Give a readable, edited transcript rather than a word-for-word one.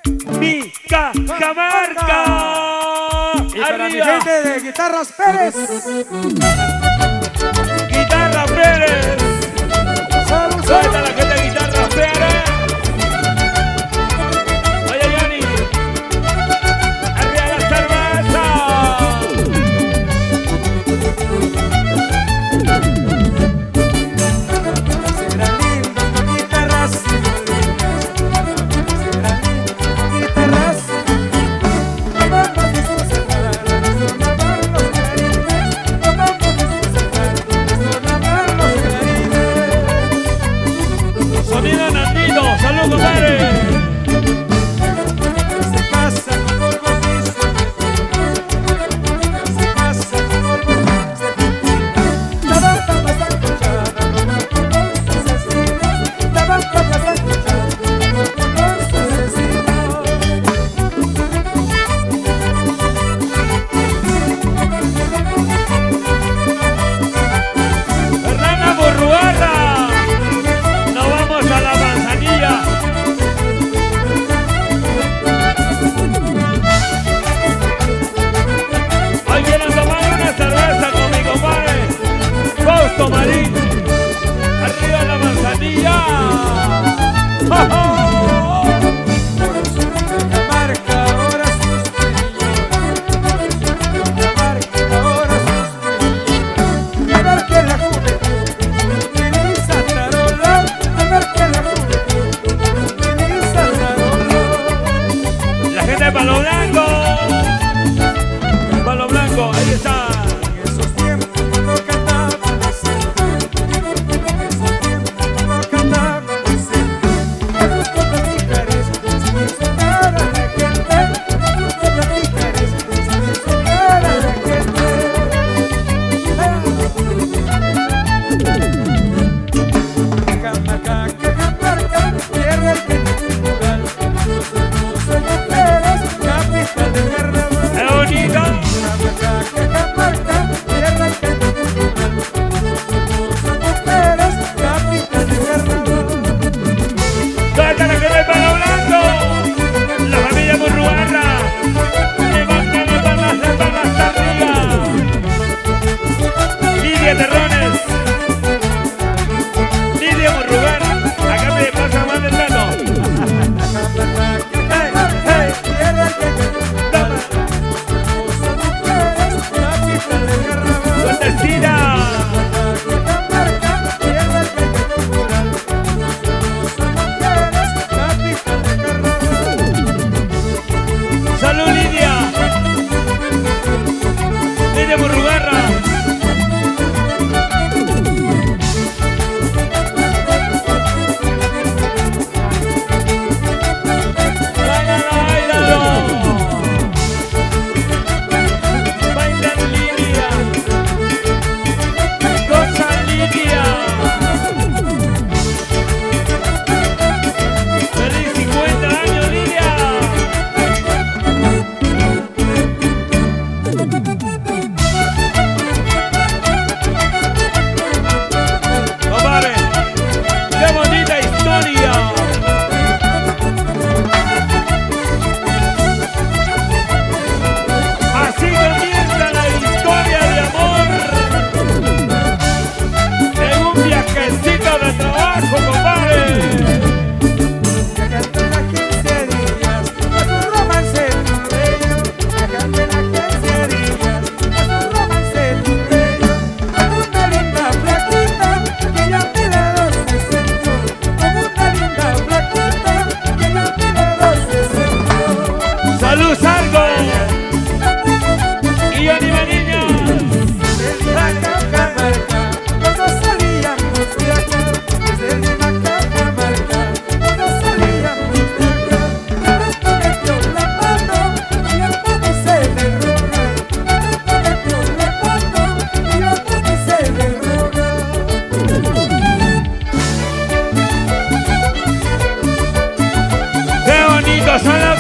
mi Cajamarca. Y para mi Arriba. gente de Guitarras Pérez. Guitarra Pérez. Salud, ¿Dónde está salud. la gente de Guitarra Pérez? Oye, Johnny. Arriba la cerveza. Serán lindas las guitarras. Serán lindas las guitarras. Tomamos discos en la sonaban los clarines. Tomamos discos en la sonaban los clarines. Sonido Nandito. Salud, compadre. Se pasa con polvo piso. Se pasa con polvo piso. La banda pasa escuchada con sus estilos. La banda pasa escuchada con sus estilos. Fernanda Burruarra. Nos vamos a la manzanilla. Hoy quieren tomar una cerveza con mi compadre Fausto Marín. Arriba la manzanilla. ¡Oh, oh! Cajamarca ahora suspirió. Cajamarca ahora suspirió. A ver que la juventud utiliza tarola. A ver que la juventud utiliza tarola. La gente de Palo Blanco. Palo Blanco, ahí está. En esos tiempos cuando cantaban así. En esos tiempos cuando cantaban así. Me gustó platicares sin insultar a la gente. Me gustó platicares sin insultar a la gente. Cajamarca, Cajamarca, tierra cultural. Soy mujeres, capital del carnaval. ¡Es bonito! Cajamarca, Cajamarca, tierra cultural. Soy mujeres, capital del carnaval. ¿Dónde está la gente de Palo Blanco? La familia Burruarra. Levanta las palmas arriba. Lidia Terrones. Lidia Burruarra. Acá me pasa más del trato. Hey, tierra cultural. Soy mujeres, capital del carnaval. Suertecita. Cajamarca, tierra cultural. Soy mujeres, capital del carnaval. Salud, Lidia. Lidia Burruarra. Báilalo, báilalo. Bailar Lidia. Goza Lidia. Feliz 50 años, Lidia. Compadre, qué bonita historia. Así comienza la historia de amor en un viajecito de trabajo, compadre. Viajando en la 15 días, es un romance muy bello. Viajando en la 15 días, es un romance muy bello. Con una linda flaquita que ya a mi lado se sentó. Con una linda flaquita que ya a mi lado se sentó. Salud, Sargo y Johnny Maniño. Desde la Cajamarca, cuando salíamos de acá. Desde la Cajamarca, cuando salíamos de acá. De pronto me dio la mano y el pony se derrota. De pronto me dio la mano y el pony se derrota. Qué bonito son los